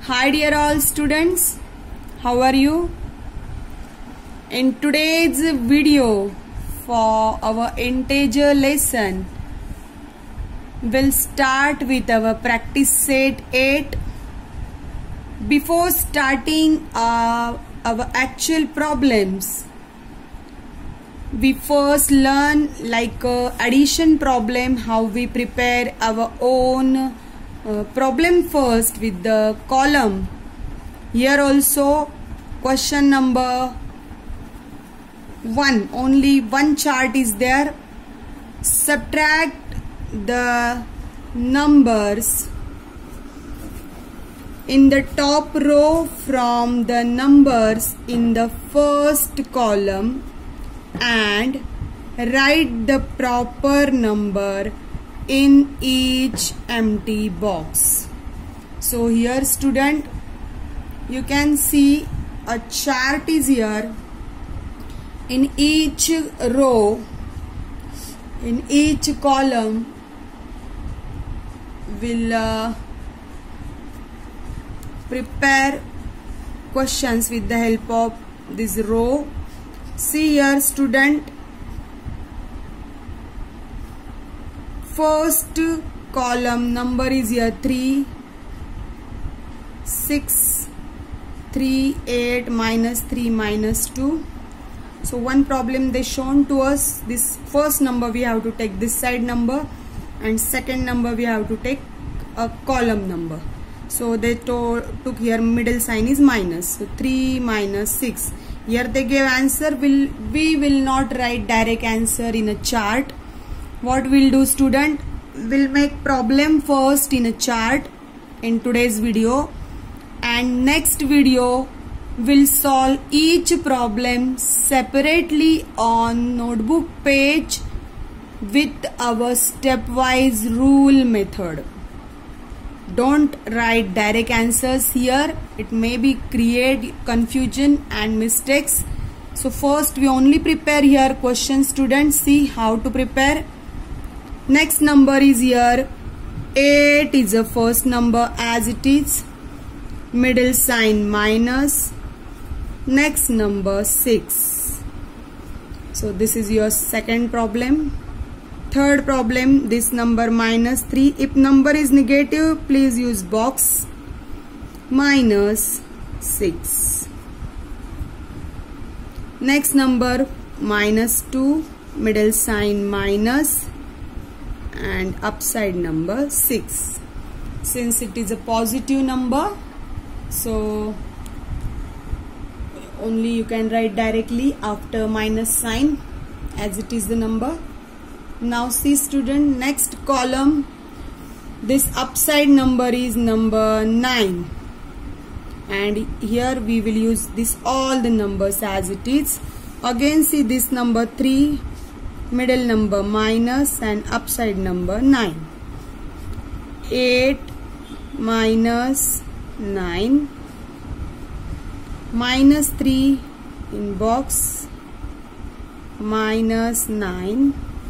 Hi dear all students, how are you? In today's video for our integer lesson, we'll start with our practice set 8. Before starting our actual problems, we first learn like addition problem, how we prepare our own problem first with the column. Here also question number 1, only one chart is there. Subtract the numbers in the top row from the numbers in the first column and write the proper number in each empty box. So here student, you can see a chart is here. In each row, in each column, will prepare questions with the help of this row. See here student, first column number is here 3, 6, 3, 8, minus 3, minus 2. So one problem they shown to us, this first number we have to take this side number and second number we have to take a column number. So they took here middle sign is minus. So 3 minus 6. Here they gave answer. We will not write direct answer in a chart. What we'll do student, we'll make problem first in a chart in today's video, and next video we'll solve each problem separately on notebook page with our stepwise rule method. Don't write direct answers here, it may be create confusion and mistakes. So first we only prepare here question students. See how to prepare. Next number is here 8 is the first number as it is, middle sign minus, next number 6. So this is your second problem. Third problem, this number minus 3. If number is negative, please use box. Minus 6. Next number minus 2, middle sign minus, and upside number 6. Since it is a positive number, so only you can write directly after minus sign as it is the number. Now see student, next column, this upside number is number 9, and here we will use this all the numbers as it is. Again see this number 3, middle number minus, and upside number 9. 8 minus 9, minus 3 in box, minus 9,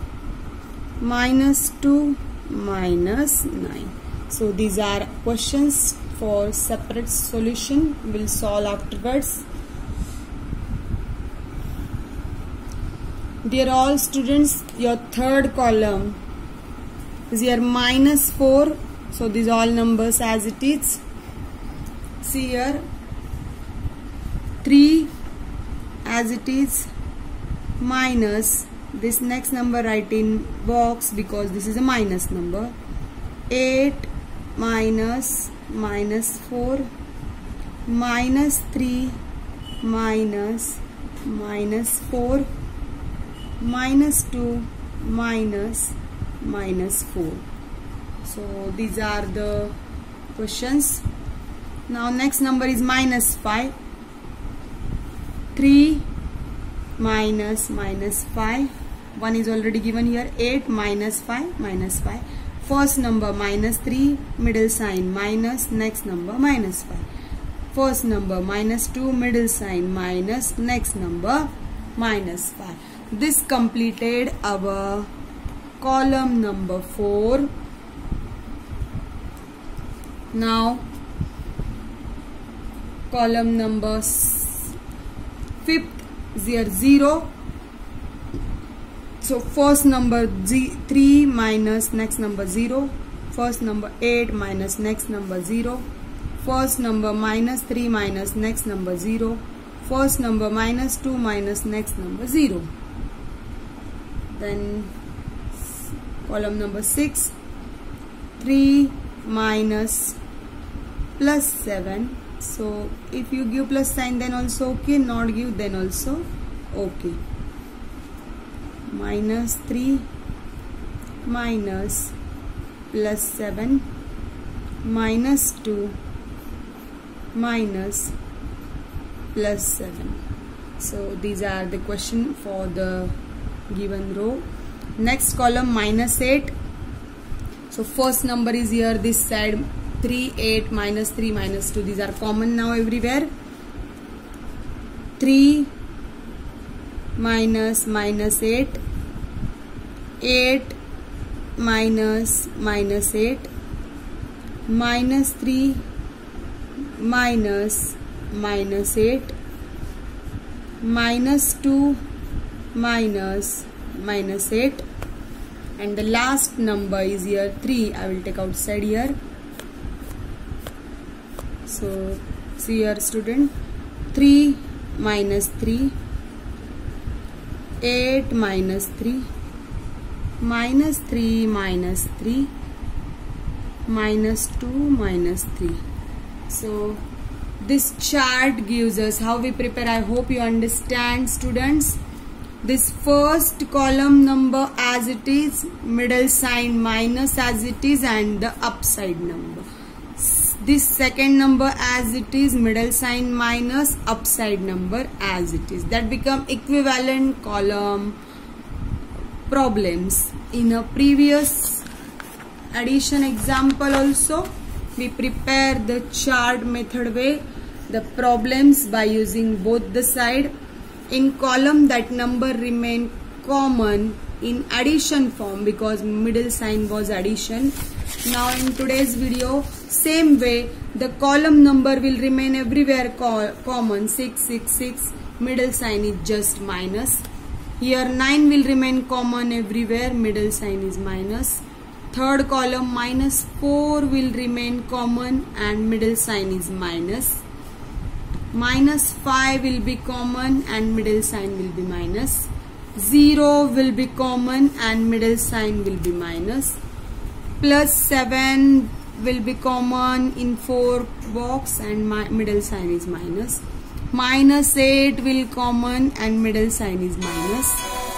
minus 2, minus 9. So these are questions for separate solution. We'll solve afterwards. Dear all students, your third column is here minus 4. So these all numbers as it is. See here 3 as it is, minus this next number write in box because this is a minus number. 8 minus minus 4, minus 3 minus minus 4, minus 2 minus minus 4. So these are the questions. Now next number is minus 5. 3 minus minus 5. 1 is already given here. 8 minus 5 minus 5. First number minus 3, middle sign minus, next number minus 5. First number minus 2, middle sign minus, next number minus 5. This completed our column number 4. Now column number 5th is here 0. So first number 3 minus next number 0. First number 8 minus next number 0. First number minus 3 minus next number 0. First number minus 2 minus next number 0. Then column number 6, 3 minus plus 7. So if you give plus sign then also okay, not give then also okay. Minus 3 minus plus 7 minus 2 minus plus 7. So these are the question for the given row. Next column minus 8. So first number is here this side, 3, 8 minus 3 minus 2. These are common now everywhere. 3 minus minus 8, 8 minus minus 8, minus 3 minus minus 8, minus 2 minus minus 8, and the last number is here 3. I will take outside here. So see here student, 3 minus 3, 8 minus 3, minus 3 minus 3, minus 2 minus 3. So this chart gives us how we prepare. I hope you understand students. This first column number as it is, middle sign minus as it is, and the upside number. This second number as it is, middle sign minus, upside number as it is. That become equivalent column problems. In a previous addition example also, we prepare the chart method way, the problems by using both the side. In column that number remain common in addition form because middle sign was addition. Now in today's video, same way the column number will remain everywhere common, 6, 6, 6, middle sign is just minus. Here 9 will remain common everywhere, middle sign is minus. Third column minus 4 will remain common and middle sign is minus. Minus 5 will be common and middle sign will be minus. 0 will be common and middle sign will be minus. Plus 7 will be common in 4 box and middle sign is minus. Minus 8 will common and middle sign is minus.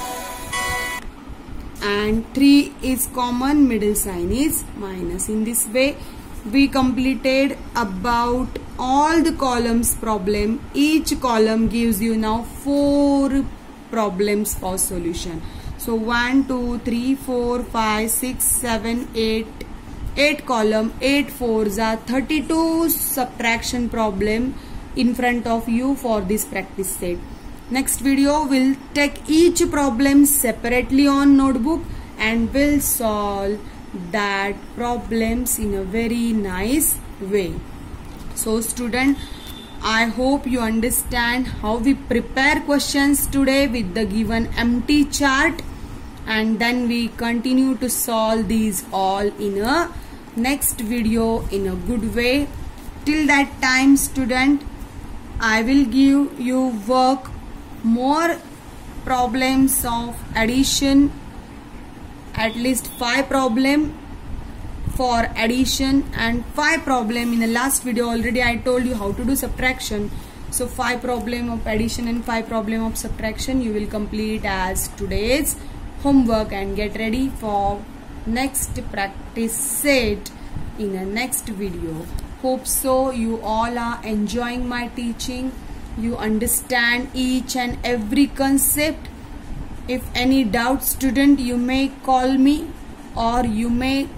And 3 is common, middle sign is minus. In this way we completed about all the columns problem. Each column gives you now 4 problems for solution. So 1, 2, 3, 4, 5, 6, 7, 8 column, 8 fours are 32 subtraction problem in front of you for this practice set. Next video will take each problem separately on notebook and will solve that problems in a very nice way. So student, I hope you understand how we prepare questions today with the given empty chart, and then we continue to solve these all in a next video in a good way. Till that time student, I will give you work more problems of addition, at least 5 problem for addition and 5 problem. In the last video already I told you how to do subtraction. So 5 problem of addition and 5 problem of subtraction you will complete as today's homework and get ready for next practice set in a next video. Hope so you all are enjoying my teaching. You understand each and every concept. If any doubt student, you may call me or you may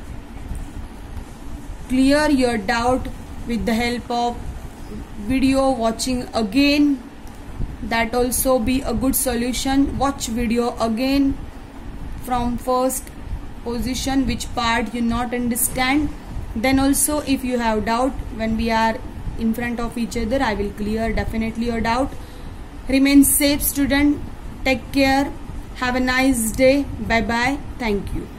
clear your doubt with the help of video watching again. That also be a good solution. Watch video again from first position, which part you not understand. Then also if you have doubt when we are in front of each other. I will clear definitely your doubt. Remain safe, student. Take care. Have a nice day. Bye bye. Thank you.